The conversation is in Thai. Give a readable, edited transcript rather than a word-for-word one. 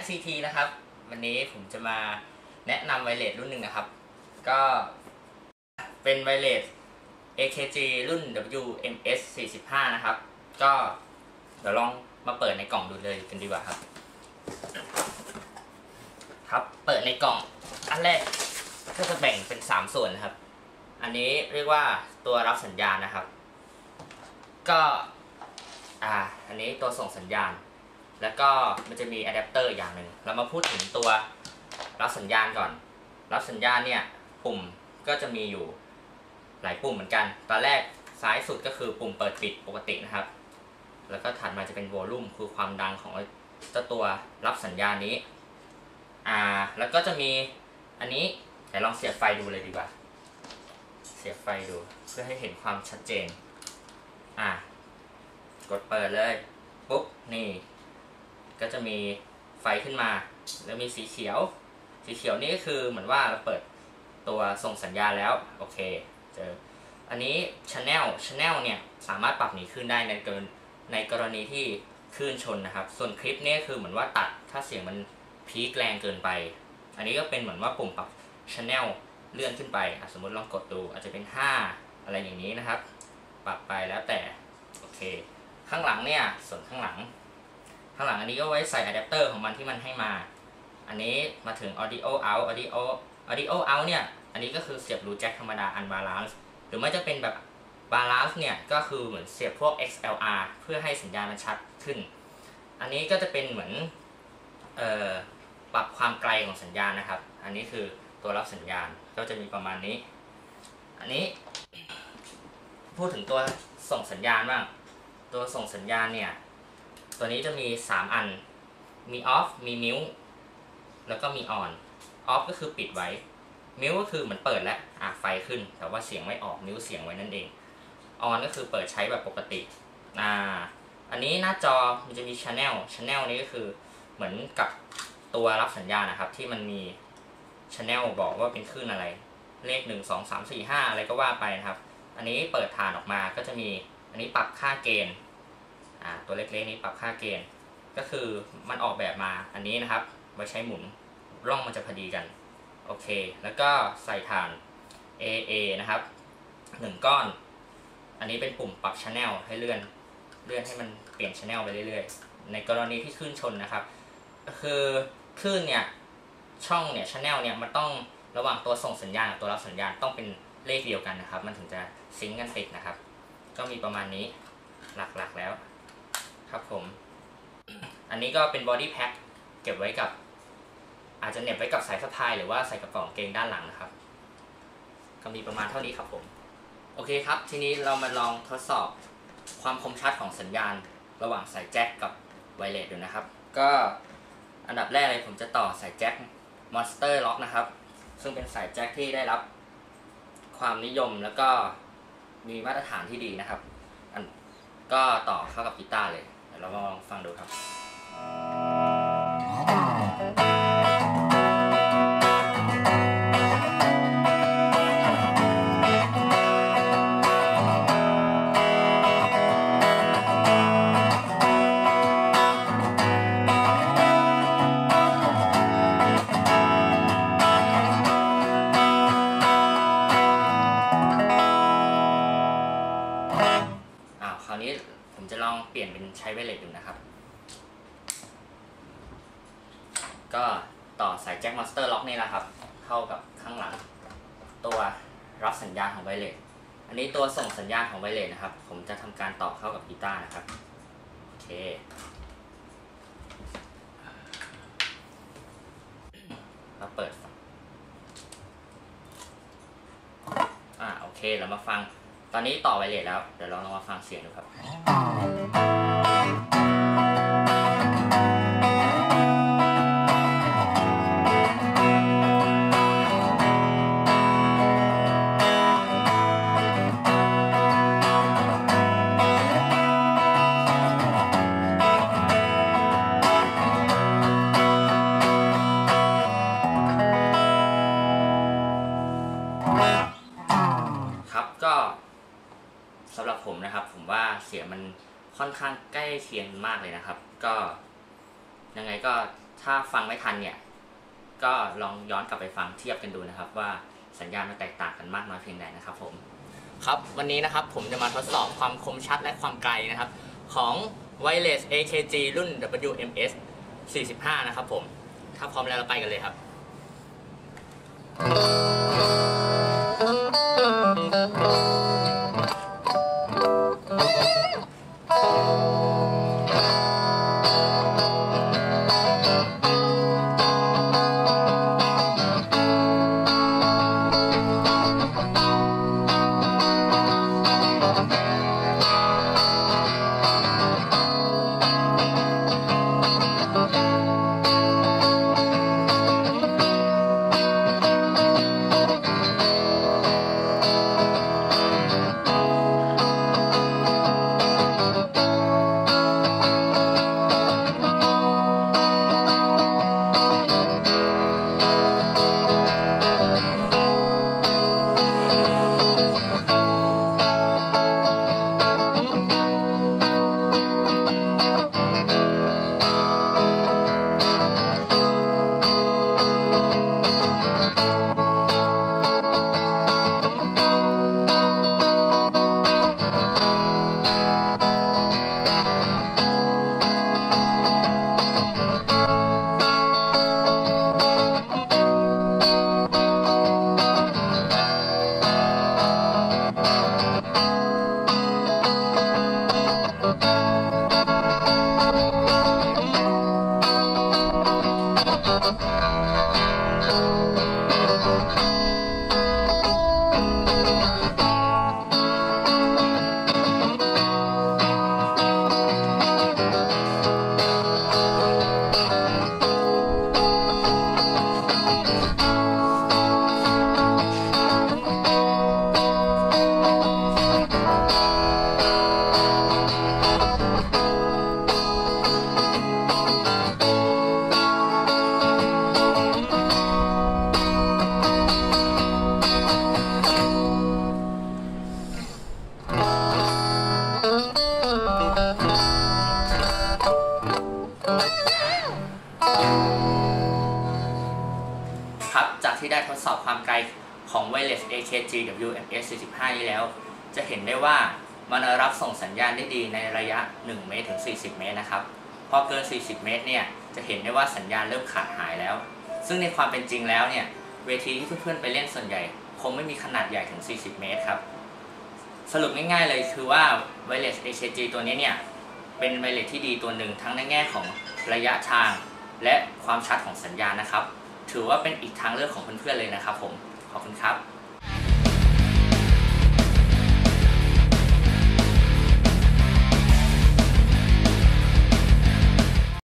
CT นะครับวันนี้ผมจะมาแนะนำไวเลสรุ่นหนึ่งนะครับก็เป็นไวเลส AKG รุ่น WMS 45นะครับก็เดี๋ยวลองมาเปิดในกล่องดูเลยกันดีกว่าครับเปิดในกล่องอันแรกก็จะแบ่งเป็น3ส่วนนะครับอันนี้เรียกว่าตัวรับสัญญาณนะครับก็อันนี้ตัวส่งสัญญาณแล้วก็มันจะมีอะแดปเตอร์อย่างหนึ่งเรามาพูดถึงตัวรับสัญญาณก่อนรับสัญญาณเนี่ยปุ่มก็จะมีอยู่หลายปุ่มเหมือนกันตอนแรกซ้ายสุดก็คือปุ่มเปิดปิดปกตินะครับแล้วก็ถัดมาจะเป็นวอลลุ่มคือความดังของเจ้าตัวรับสัญญาณนี้แล้วก็จะมีอันนี้เดี๋ยวลองเสียบไฟดูเลยดีกว่าเสียบไฟดูเพื่อให้เห็นความชัดเจนกดเปิดเลยปุ๊บนี่ก็จะมีไฟขึ้นมาแล้วมีสีเขียวนี่ก็คือเหมือนว่าเราเปิดตัวส่งสัญญาณแล้วโอเคเจออันนี้ Channel เนี่ยสามารถปรับหนีคลื่นได้ในกรณีที่คลื่นชนนะครับส่วนคลิปนี่คือเหมือนว่าตัดถ้าเสียงมันพีคแรงเกินไปอันนี้ก็เป็นเหมือนว่าปุ่มปรับ Channel เลื่อนขึ้นไปสมมติลองกดดูอาจจะเป็น5อะไรอย่างนี้นะครับปรับไปแล้วแต่โอเคข้างหลังเนี่ยส่วนข้างหลังอันนี้ก็ไว้ใส่อะแดปเตอร์ของมันที่มันให้มาอันนี้มาถึง audio out เนี่ยอันนี้ก็คือเสียบรูแจ็คธรรมดา unbalance หรือไม่จะเป็นแบบ balance เนี่ยก็คือเหมือนเสียบพวก XLR เพื่อให้สัญญาณมันชัดขึ้นอันนี้ก็จะเป็นเหมือนปรับความไกลของสัญญาณนะครับอันนี้คือตัวรับสัญญาณก็จะมีประมาณนี้อันนี้พูดถึงตัวส่งสัญญาณบ้างตัวส่งสัญญาณเนี่ยตัวนี้จะมี3อันมี off มี mute แล้วก็มี on off ก็คือปิดไว้ mute ก็คือเหมือนเปิดแล้วไฟขึ้นแต่ว่าเสียงไม่ออก mute เสียงไว้นั่นเอง on ก็คือเปิดใช้แบบปกติอันนี้หน้าจอมันจะมี channel นี้ก็คือเหมือนกับตัวรับสัญญาณนะครับที่มันมี channel บอกว่าเป็นคลื่นอะไรเลข1 2 3 4 5อะไรก็ว่าไปนะครับอันนี้เปิดฐานออกมาก็จะมีอันนี้ปรับค่าเกณฑ์ตัวเล็กๆนี้ปรับค่าเกณฑ์ก็คือมันออกแบบมาอันนี้นะครับไว้ใช้หมุนร่องมันจะพอดีกันโอเคแล้วก็ใส่ฐาน AA นะครับ1ก้อนอันนี้เป็นปุ่มปรับ Channel ให้เลื่อนให้มันเปลี่ยน Channel ไปเรื่อยๆในกรณีที่คลื่นชนนะครับก็คือคลื่นเนี่ยช่องเนี่ย Channel เนี่ยมันต้องระหว่างตัวส่งสัญญาณกับตัวรับสัญญาณต้องเป็นเลขเดียวกันนะครับมันถึงจะซิงค์กันติดนะครับก็มีประมาณนี้หลักๆแล้วครับผมอันนี้ก็เป็นบอดี้แพ็คเก็บไว้กับอาจจะเหน็บไว้กับสายสะพายหรือว่าใส่กระเป๋ากางเกงด้านหลังนะครับก็มีประมาณเท่านี้ครับผมโอเคครับทีนี้เรามาลองทดสอบความคมชัดของสัญญาณระหว่างสายแจ็คกับไวเลสดูนะครับก็อันดับแรกเลยผมจะต่อสายแจ็ค Monster Lock นะครับซึ่งเป็นสายแจ็คที่ได้รับความนิยมแล้วก็มีมาตรฐานที่ดีนะครับก็ต่อเข้ากับกีตาร์เลยเดี๋ยวเราลองฟังดูครับคราวนี้ผมจะลองเปลี่ยนเป็นใช้ไวเลสดูนะครับก็ต่อสายแจ็ค Monster Lock นี่แหละครับเข้ากับข้างหลังตัวรับสัญญาณของไวเลสอันนี้ตัวส่งสัญญาณของไวเลสนะครับผมจะทำการต่อเข้ากับกีตาร์นะครับโอเคเราเปิดโอเคเรามาฟังตอนนี้ต่อไวเลสแล้วเดี๋ยวเราลองมาฟังเสียงดูครับก็สำหรับผมนะครับผมว่าเสียงมันค่อนข้างใกล้เคียงมากเลยนะครับก็ยังไงก็ถ้าฟังไม่ทันเนี่ยก็ลองย้อนกลับไปฟังเทียบกันดูนะครับว่าสัญญาณมันแตกต่างกันมากน้อยเพียงใดนะครับผมครับวันนี้นะครับผมจะมาทดสอบความคมชัดและความไกลนะครับของ Wireless AKG รุ่น WMS 45นะครับผมถ้าพร้อมแล้วเราไปกันเลยครับครับจากที่ได้ทดสอบความไกลของ Wireless AKG WMS 45นี้แล้วจะเห็นได้ว่ามันรับส่งสัญญาณได้ดีในระยะ1เมตรถึง40เมตรนะครับพอเกิน40เมตรเนี่ยจะเห็นได้ว่าสัญญาณเริ่มขาดหายแล้วซึ่งในความเป็นจริงแล้วเนี่ยเวทีที่เพื่อนๆไปเล่นส่วนใหญ่คงไม่มีขนาดใหญ่ถึง40เมตรครับสรุปง่ายๆเลยคือว่า Wireless AKG ตัวนี้เนี่ยเป็นไวเลสที่ดีตัวหนึ่งทั้งในแง่ของระยะทางและความชัดของสัญญาณนะครับถือว่าเป็นอีกทางเลือกของเพื่อนๆเลยนะครับผมขอบคุณครับ